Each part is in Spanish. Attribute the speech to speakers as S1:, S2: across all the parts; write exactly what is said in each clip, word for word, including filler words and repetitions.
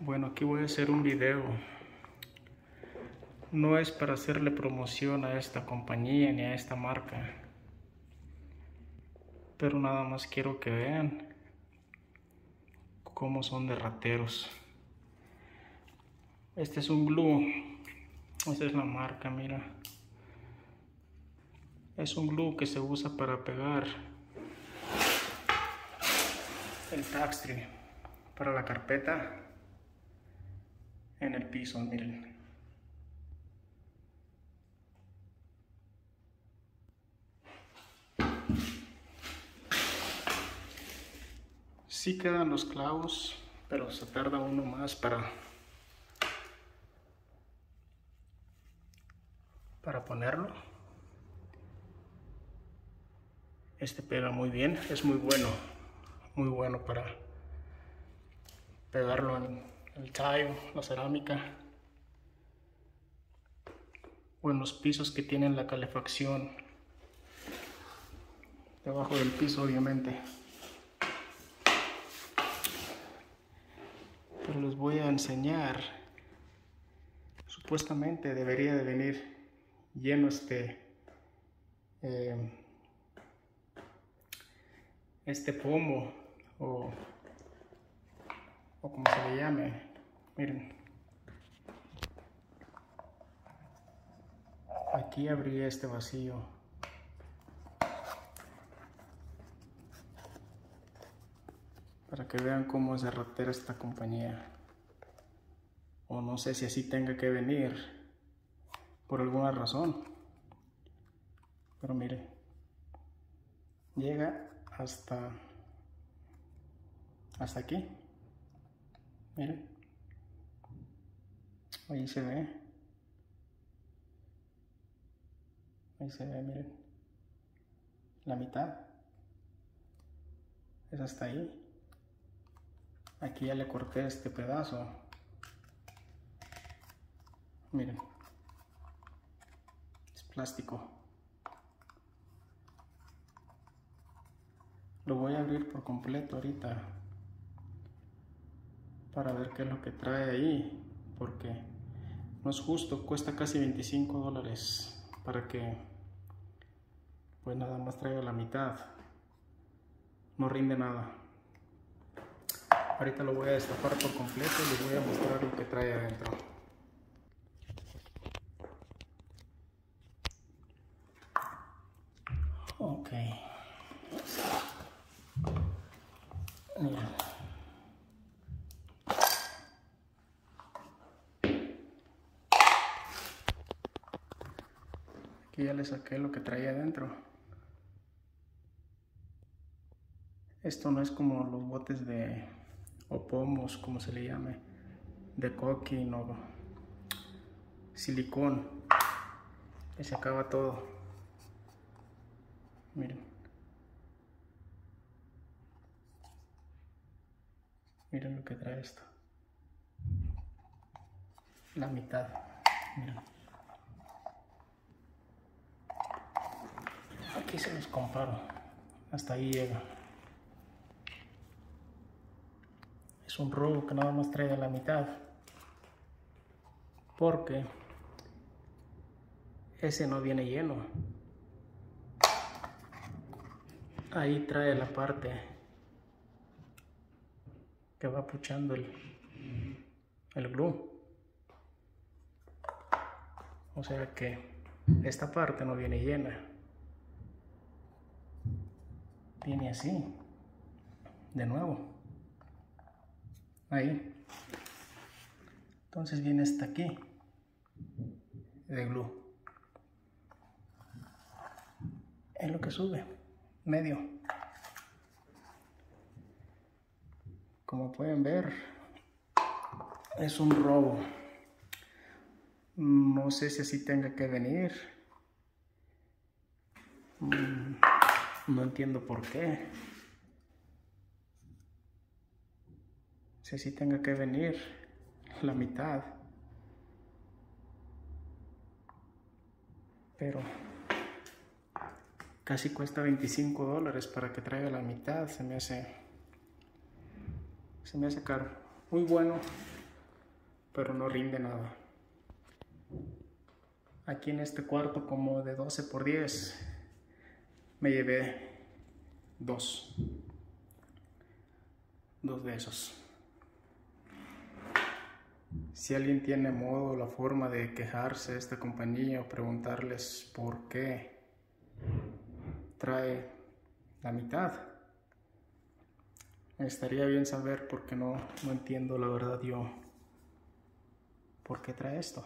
S1: Bueno, aquí voy a hacer un video. No es para hacerle promoción a esta compañía ni a esta marca, pero nada más quiero que vean cómo son de rateros. Este es un glue. Esta es la marca, mira. Es un glue que se usa para pegar el taxi para la carpeta en el piso, miren. Sí quedan los clavos, pero se tarda uno más para para ponerlo. Este pega muy bien, es muy bueno, muy bueno para pegarlo en el tile, la cerámica, o en los pisos que tienen la calefacción debajo del piso, obviamente. Pero les voy a enseñar. Supuestamente debería de venir lleno este eh, este pomo o, o como se le llame. Miren, aquí abrí este vacío para que vean cómo es de ratera esta compañía. O no sé si así tenga que venir por alguna razón, pero miren, llega hasta hasta aquí. Miren, ahí se ve, ahí se ve, miren, la mitad es hasta ahí. Aquí ya le corté este pedazo, miren, es plástico. Lo voy a abrir por completo ahorita para ver qué es lo que trae ahí, porque no es justo, cuesta casi veinticinco dólares para que pues nada más traiga la mitad, no rinde nada. Ahorita lo voy a destapar por completo y les voy a mostrar lo que trae adentro. Ok. Mira. Aquí ya le saqué lo que traía adentro. Esto no es como los botes de o pomos, como se le llame, de caulking o silicón, que se acaba todo. Miren, miren lo que trae esto, la mitad. Miren, aquí se los comparo, hasta ahí llega. Es un robo que nada más trae la mitad, porque ese no viene lleno. Ahí trae la parte que va puchando el, el glue. O sea que esta parte no viene llena, viene así, de nuevo, ahí. Entonces viene hasta aquí de glue, es lo que sube, medio. Como pueden ver, es un robo. No sé si así tenga que venir. No entiendo por qué. Si así tenga que venir la mitad. Pero casi cuesta veinticinco dólares para que traiga la mitad. Se me hace, se me hace caro. Muy bueno. pero no rinde nada. Aquí en este cuarto, como de doce por diez, me llevé dos dos de esos. Si alguien tiene modo, la forma de quejarse de esta compañía o preguntarles por qué trae la mitad, estaría bien saber, porque no, no entiendo la verdad yo por qué trae esto.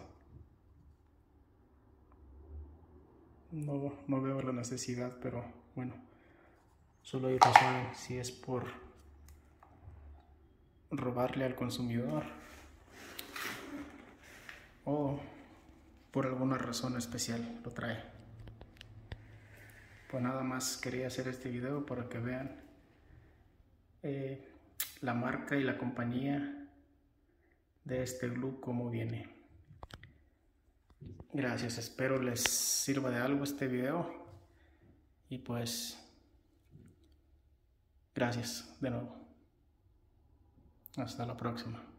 S1: No, no veo la necesidad, pero bueno, solo ellos lo saben si es por robarle al consumidor o por alguna razón especial lo trae. Pues nada más quería hacer este video para que vean eh, la marca y la compañía de este glue, cómo viene. Gracias, espero les sirva de algo este video y pues gracias de nuevo. Hasta la próxima.